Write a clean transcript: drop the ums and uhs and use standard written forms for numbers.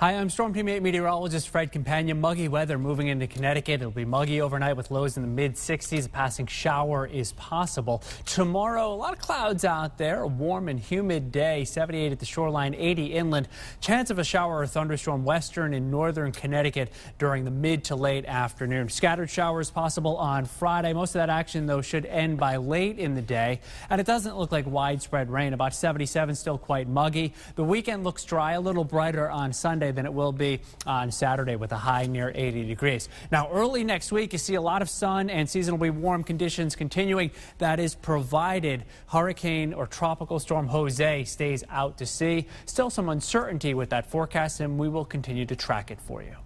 Hi, I'm Storm Team 8 meteorologist Fred Campagna. Muggy weather moving into Connecticut. It'll be muggy overnight with lows in the mid-60s. A passing shower is possible. Tomorrow, a lot of clouds out there. A warm and humid day. 78 at the shoreline, 80 inland. Chance of a shower or thunderstorm western and northern Connecticut during the mid to late afternoon. Scattered showers possible on Friday. Most of that action, though, should end by late in the day. And it doesn't look like widespread rain. About 77, still quite muggy. The weekend looks dry, a little brighter on Sunday than it will be on Saturday with a high near 80 degrees. Now, early next week, you see a lot of sun and seasonably warm conditions continuing. That is provided hurricane or tropical storm Jose stays out to sea. Still some uncertainty with that forecast, and we will continue to track it for you.